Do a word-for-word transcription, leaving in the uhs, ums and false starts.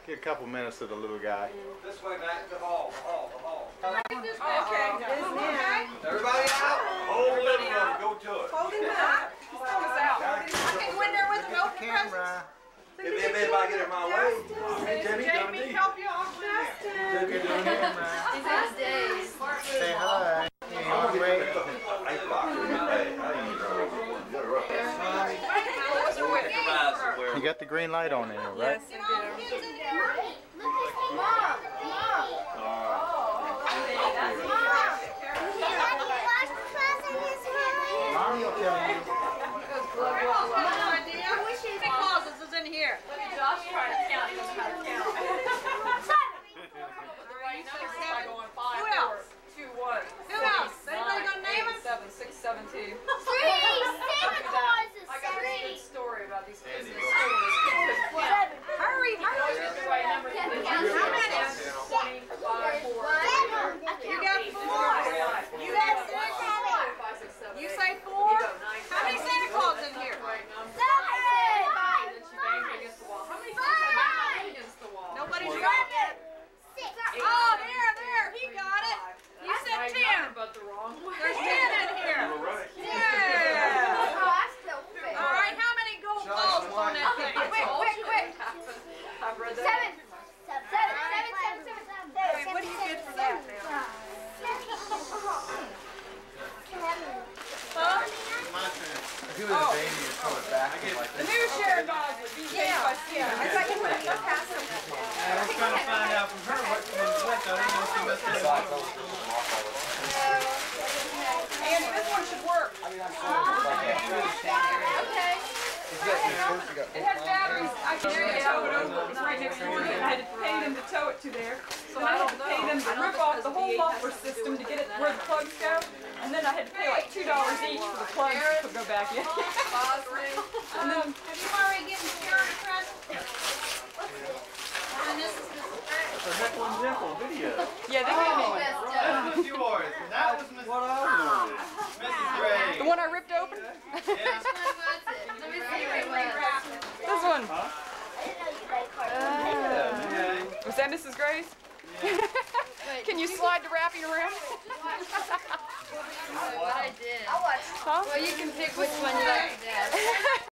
Get a couple minutes to the little guy. This way, Matt. The hall, the hall, the hall. Oh, okay. Everybody out. Hold it up. Go to it. Hold him up. He's throwing us out. I can go in there with him, open the presents. If anybody get in my way. Hey, Jimmy, Jamie, help you off, Justin. He's on days. Say hi. Hey, on the way. You got the green light on there, right? Yes, I do. Mom! Mommy will tell you. Closets is in here. Josh tried to count. He doesn't know how to count. Who else? Two, one. Who else? Anybody gonna name them? Seven, six, seven, two. Three! Santa Claus is I got a three! good story about these kids in school. This kid couldn't count. Hurry, hurry. Just the right number. How many? Twenty-five, four. You got four. You got six. Five, six, seven, You eight. say four? How many Santa Claus in here? Right number. Seven! And then she banged against the wall. How many times have I banged against the wall? Nobody's got it. Six! Oh, there, there. He got it. You That's said right ten. number, but the wrong way. There's ten in here. Yeah. All right, how many gold balls on that thing? Quick, quick, quick. I've read that. Seven! Seven! Seven! Seven! Seven! Seven! Hey, what do you get for that now? Huh? He was a baby and throw it back like The this. new sheriff dog would be yeah. Yeah. I thought you would have passed him. I was trying to find out from her what she was with. I didn't know she must have been. Andy, this one should work. Okay. It has batteries. I can tow it over. It's right next door. I had to pay them to tow it to there. So I had to pay them to rip off the whole buffer system to get it where the plugs go. And then I had to pay like two dollars each for the plugs to go back in. And then, Have you already given Sharon a present? And this is The Heckle and Jekyll video. yeah, they gave me one. That was yours. And that was Miss What I wanted. Missus Gray. The one I ripped open? Yeah. Let me see what it This one. Huh? I didn't know you like cards. Yeah, okay. Was that Missus Grace? Can you slide the wrapping around? What I did. I watched. Huh? Well, you can pick which one you like to do.